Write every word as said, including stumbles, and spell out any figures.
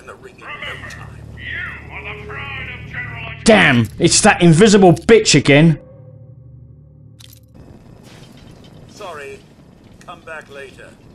in the ring in no time. You are the pride of General... Damn! It's that invisible bitch again! Sorry. Come back later.